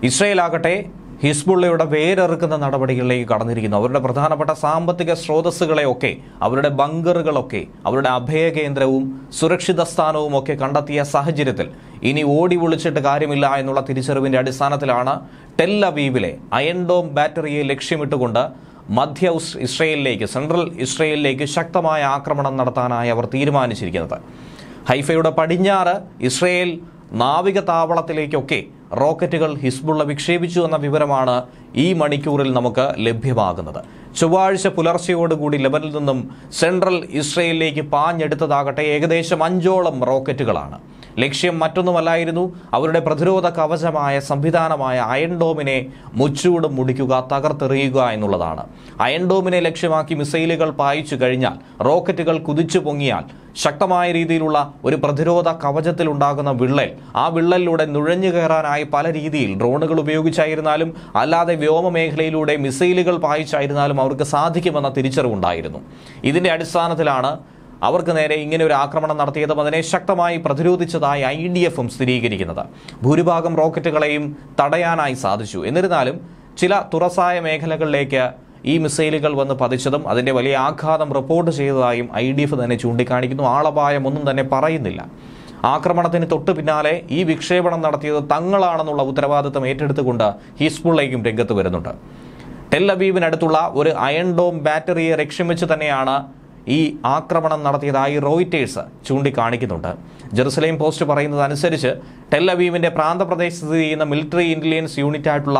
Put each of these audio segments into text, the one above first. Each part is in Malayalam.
ഇസ്രയേലാകട്ടെ ഹിസ്ബുള്ളയുടെ വേരെറുക്കുന്ന നടപടികളിലേക്ക് കടന്നിരിക്കുന്നു. അവരുടെ പ്രധാനപ്പെട്ട സാമ്പത്തിക സ്രോതസ്സുകളെയൊക്കെ, അവരുടെ ബങ്കറുകളൊക്കെ, അവരുടെ അഭയകേന്ദ്രവും സുരക്ഷിത സ്ഥാനവും ഒക്കെ കണ്ടെത്തിയ സാഹചര്യത്തിൽ ഇനി ഓടി വിളിച്ചിട്ട് കാര്യമില്ല എന്നുള്ള തിരിച്ചറിവിന്റെ അടിസ്ഥാനത്തിലാണ് ടെൽ അവീവിലെ അയൺ ഡോം ബാറ്ററിയെ ലക്ഷ്യമിട്ടുകൊണ്ട് മധ്യ ഇസ്രയേലിലേക്ക്, സെൻട്രൽ ഇസ്രയേലിലേക്ക് ശക്തമായ ആക്രമണം നടത്താനായി അവർ തീരുമാനിച്ചിരിക്കുന്നത്. ഹൈഫയുടെ പടിഞ്ഞാറ് ഇസ്രയേൽ നാവിക താവളത്തിലേക്കൊക്കെ റോക്കറ്റുകൾ ഹിസ്ബുള്ള വിക്ഷേപിച്ചു എന്ന വിവരമാണ് ഈ മണിക്കൂറിൽ നമുക്ക് ലഭ്യമാകുന്നത്. ചൊവ്വാഴ്ച പുലർച്ചയോടുകൂടി ലെബനിൽ നിന്നും സെൻട്രൽ ഇസ്രയേലിലേക്ക് പാഞ്ഞെടുത്തതാകട്ടെ ഏകദേശം 5ഓളം റോക്കറ്റുകളാണ്. ലക്ഷ്യം മറ്റൊന്നുമല്ലായിരുന്നു, അവരുടെ പ്രതിരോധ കവചമായ സംവിധാനമായ അയൺ ഡോമിനെ മുച്ചൂടും മുടിക്കുക, തകർത്തെറിയുക എന്നുള്ളതാണ്. അയൺ ഡോമിനെ ലക്ഷ്യമാക്കി മിസൈലുകൾ പായിച്ചു കഴിഞ്ഞാൽ, റോക്കറ്റുകൾ കുതിച്ചു പൊങ്ങിയാൽ ശക്തമായ രീതിയിലുള്ള ഒരു പ്രതിരോധ കവചത്തിലുണ്ടാകുന്ന വിള്ളൽ, ആ വിള്ളലിലൂടെ നുഴഞ്ഞു കയറാനായി പല രീതിയിൽ ഡ്രോണുകൾ ഉപയോഗിച്ചായിരുന്നാലും അല്ലാതെ വ്യോമമേഖലയിലൂടെ മിസൈലുകൾ പായിച്ചായിരുന്നാലും അവർക്ക് സാധിക്കുമെന്ന തിരിച്ചറിവുണ്ടായിരുന്നു. ഇതിന്റെ അടിസ്ഥാനത്തിലാണ് അവർക്ക് നേരെ ഇങ്ങനെ ഒരു ആക്രമണം നടത്തിയതും അതിനെ ശക്തമായി പ്രതിരോധിച്ചതായി IDFും സ്ഥിരീകരിക്കുന്നത്. ഭൂരിഭാഗം റോക്കറ്റുകളെയും തടയാനായി സാധിച്ചു. എന്നിരുന്നാലും ചില തുറസായ മേഖലകളിലേക്ക് ഈ മിസൈലുകൾ വന്ന് പതിച്ചതും അതിന്റെ വലിയ ആഘാതം റിപ്പോർട്ട് ചെയ്തതായും IDF തന്നെ ചൂണ്ടിക്കാണിക്കുന്നു. ആളപായം ഒന്നും തന്നെ പറയുന്നില്ല. ആക്രമണത്തിന് തൊട്ടു പിന്നാലെ ഈ വിക്ഷേപണം നടത്തിയത് തങ്ങളാണെന്നുള്ള ഉത്തരവാദിത്തം ഏറ്റെടുത്തുകൊണ്ട് ഹിസ്ബുള്ളയും രംഗത്ത് വരുന്നുണ്ട്. ടെൽ അവീവിനടുത്തുള്ള ഒരു അയൺ ഡോം ബാറ്ററിയെ ലക്ഷ്യം വെച്ച് തന്നെയാണ് ഈ ആക്രമണം നടത്തിയതായി റോയിറ്റേഴ്സ് ചൂണ്ടിക്കാണിക്കുന്നുണ്ട്. ജെറുസലേം പോസ്റ്റ് പറയുന്നതനുസരിച്ച് ടെൽ അവീവിന്റെ പ്രാന്തപ്രദേശത്ത് സ്ഥിതി ചെയ്യുന്ന മിലിറ്ററി ഇന്റലിജൻസ് യൂണിറ്റ് ആയിട്ടുള്ള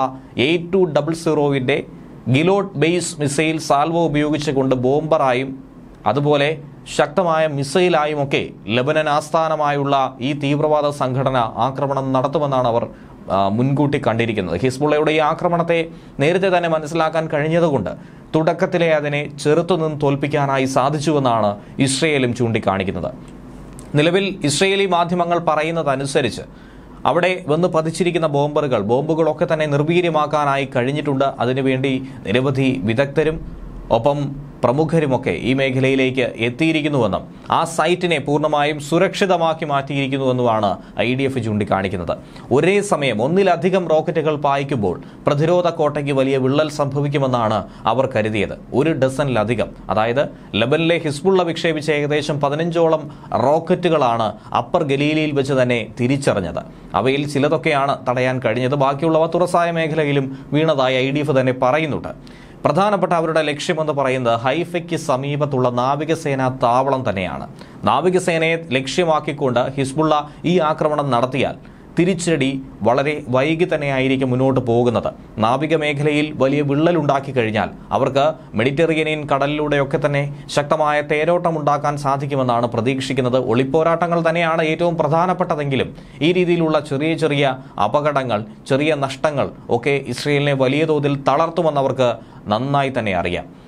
8200 ഗിലോട്ട് ബേസ് മിസൈൽ സാൽവോ ഉപയോഗിച്ചുകൊണ്ട് ബോംബറായും അതുപോലെ ശക്തമായ മിസൈലായും ഒക്കെ ലെബനൻ ആസ്ഥാനമായുള്ള ഈ തീവ്രവാദ സംഘടന ആക്രമണം നടത്തുമെന്നാണ് അവർ മുൻകൂട്ടി കണ്ടിരിക്കുന്നത്. ഹിസ്ബുള്ളയുടെ ഈ ആക്രമണത്തെ നേരത്തെ തന്നെ മനസ്സിലാക്കാൻ കഴിഞ്ഞതുകൊണ്ട് തുടക്കത്തിലെ അതിനെ ചെറുത്തുനിന്ന് തോൽപ്പിക്കാനായി സാധിച്ചുവെന്നാണ് ഇസ്രയേലും ചൂണ്ടിക്കാണിക്കുന്നത്. നിലവിൽ ഇസ്രയേലി മാധ്യമങ്ങൾ പറയുന്നതനുസരിച്ച് അവിടെ വന്ന് പതിച്ചിരിക്കുന്ന ബോംബുകളൊക്കെ തന്നെ നിർവീര്യമാക്കാനായി കഴിഞ്ഞിട്ടുണ്ട്. അതിനുവേണ്ടി നിരവധി വിദഗ്ധരും ഒപ്പം പ്രമുഖരുമൊക്കെ ഈ മേഖലയിലേക്ക് എത്തിയിരിക്കുന്നുവെന്നും ആ സൈറ്റിനെ പൂർണ്ണമായും സുരക്ഷിതമാക്കി മാറ്റിയിരിക്കുന്നുവെന്നുമാണ് IDF ചൂണ്ടിക്കാണിക്കുന്നത്. ഒരേ സമയം ഒന്നിലധികം റോക്കറ്റുകൾ പായിക്കുമ്പോൾ പ്രതിരോധ കോട്ടയ്ക്ക് വലിയ വിള്ളൽ സംഭവിക്കുമെന്നാണ് അവർ കരുതിയത്. 1 ഡസനിലധികം, അതായത് ലെബനിലെ ഹിസ്ബുള്ള വിക്ഷേപിച്ച ഏകദേശം 15ഓളം റോക്കറ്റുകളാണ് അപ്പർ ഗലീലയിൽ വെച്ച് തന്നെ തിരിച്ചറിഞ്ഞത്. അവയിൽ ചിലതൊക്കെയാണ് തടയാൻ കഴിഞ്ഞത്. ബാക്കിയുള്ളവ തുറസായ മേഖലയിലും വീണതായി IDF തന്നെ പറയുന്നുണ്ട്. പ്രധാനപ്പെട്ട അവരുടെ ലക്ഷ്യമെന്ന് പറയുന്നത് ഹൈഫയ്ക്ക് സമീപത്തുള്ള നാവികസേനാ താവളം തന്നെയാണ്. നാവികസേനയെ ലക്ഷ്യമാക്കിക്കൊണ്ട് ഹിസ്ബുള്ള ഈ ആക്രമണം നടത്തിയാൽ തിരിച്ചടി വളരെ വൈകി തന്നെയായിരിക്കും മുന്നോട്ട് പോകുന്നത്. നാവിക മേഖലയിൽ വലിയ വിള്ളലുണ്ടാക്കി കഴിഞ്ഞാൽ അവർക്ക് മെഡിറ്ററേനിയൻ കടലിലൂടെയൊക്കെ തന്നെ ശക്തമായ തേരോട്ടം ഉണ്ടാക്കാൻ സാധിക്കുമെന്നാണ് പ്രതീക്ഷിക്കുന്നത്. ഒളിപ്പോരാട്ടങ്ങൾ തന്നെയാണ് ഏറ്റവും പ്രധാനപ്പെട്ടതെങ്കിലും ഈ രീതിയിലുള്ള ചെറിയ ചെറിയ അപകടങ്ങൾ, ചെറിയ നഷ്ടങ്ങൾ ഒക്കെ ഇസ്രയേലിനെ വലിയ തോതിൽ തളർത്തുമെന്നവർക്ക് നന്നായി തന്നെ അറിയാം.